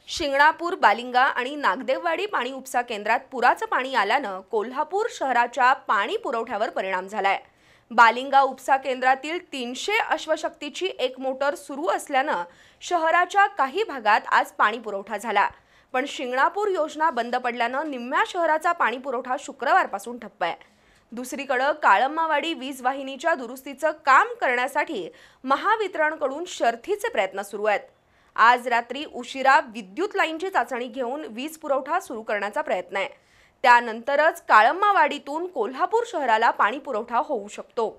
शिंगणापूर, बालिंगा आणि नागदेववाडी पाणी उपसा केंद्रात पुराचं पाणी आल्यानं कोल्हापूर शहराच्या पाणी पुरवठ्यावर परिणाम झालाय। बालिंगा उपसा केंद्रातील 300 अश्वशक्तीची एक मोटर सुरू असल्यानं शहराच्या काही भागात आज पाणी पुरवठा झाला। पण शिंगणापूर योजना बंद पडल्यानं निम्म्या शहराचा पाणी पुरवठा शुक्रवारपासून ठप्प आहे। दुसरीकडे काळम्मावाडी वीज वाहिनीच्या दुरुस्तीचं काम करण्यासाठी महावितरणकडून शर्थीचे प्रयत्न सुरू आहेत। आज रात्री उशिरा विद्युत लाईनची चाचणी घेऊन वीज पुरवठा सुरू करण्याचा प्रयत्न आहे। त्यानंतरच काळम्मावाडीतून कोल्हापूर शहराला पाणी पुरवठा होऊ शकतो।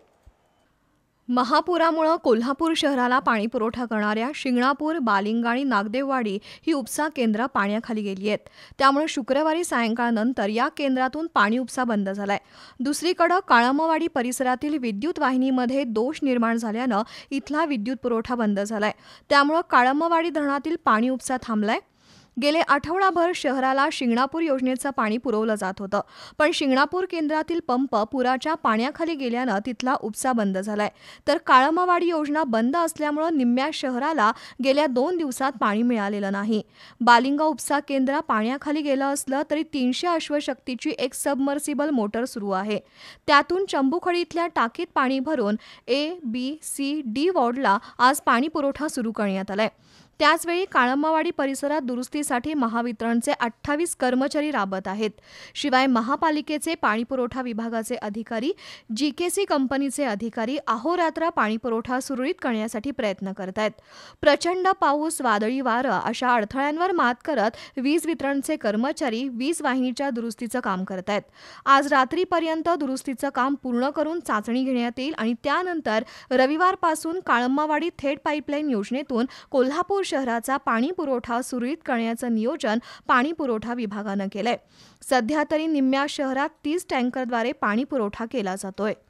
महापुरामुळे कोल्हापूर शहराला पाणी पुरवठा करणाऱ्या शिंगणापूर, बालिंगा आणि नागदेववाडी ही उपसा केंद्र पाण्याखाली गेली आहेत। त्यामुळे शुक्रवारी सायंकाळनंतर या केंद्रातून पाणी उपसा बंद झालाय। दुसरीकडे काळम्मावाडी परिसरातील विद्युत वाहिनीमध्ये दोष निर्माण झाल्यानं इथला विद्युत पुरवठा बंद झालाय। त्यामुळे काळम्मावाडी धरणातील पाणी उपसा थांबलाय। गेले आठवडाभर शहराला शिंगणापूर योजनेचं पाणी पुरवलं जात होतं, पण शिंगणापूर केंद्रातील पंप पुराच्या पाण्याखाली गेल्यानं तिथला उपसा बंद झालाय। तर काळम्मावाडी योजना बंद असल्यामुळे निम्म्या शहराला गेल्या 2 दिवसात पाणी मिळालेलं नाही। बालिंगा उपसा केंद्र पाण्याखाली गेलं असलं तरी 300 अश्वशक्तीची एक सबमर्सिबल मोटर सुरू आहे। त्यातून चंबुखडी इथल्या टाकीत पाणी भरून A, B, C, D वॉर्डला आज पाणी पुरवठा सुरू करण्यात आलाय। त्याचवेळी काळम्मावाडी परिसरात दुरुस्तीसाठी महावितरणचे 28 कर्मचारी राबत आहेत। शिवाय महापालिकेचे पाणीपुरवठा विभागाचे अधिकारी, GKC कंपनीचे अधिकारी अहोरात्र पाणीपुरवठा सुरळीत करण्यासाठी प्रयत्न करत आहेत। प्रचंड पाऊस, वादळी वारं अशा अडथळ्यांवर मात करत वीज वितरणचे कर्मचारी वीज वाहिनीच्या दुरुस्तीचं काम करत आहेत। आज रात्रीपर्यंत दुरुस्तीचं काम पूर्ण करून चाचणी घेण्यात येईल आणि त्यानंतर रविवारपासून काळम्मावाडी थेट पाईपलाईन योजनेतून कोल्हापूर शहराचा पाणी पुरवठा सुरळीत करण्याचं नियोजन पाणी पुरवठा विभागानं केलंय। सध्या तरी निम्म्या शहरात 30 टँकरद्वारे पाणी पुरवठा केला जातोय।